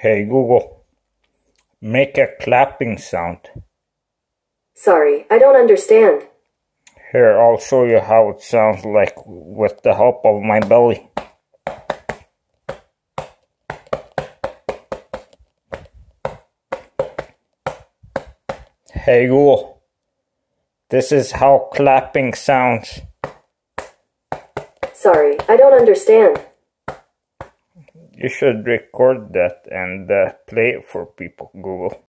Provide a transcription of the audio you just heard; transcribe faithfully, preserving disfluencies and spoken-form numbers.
Hey Google, make a clapping sound. Sorry, I don't understand. Here, I'll show you how it sounds like with the help of my belly. Hey Google, this is how clapping sounds. Sorry, I don't understand. You should record that and uh, play it for people, Google.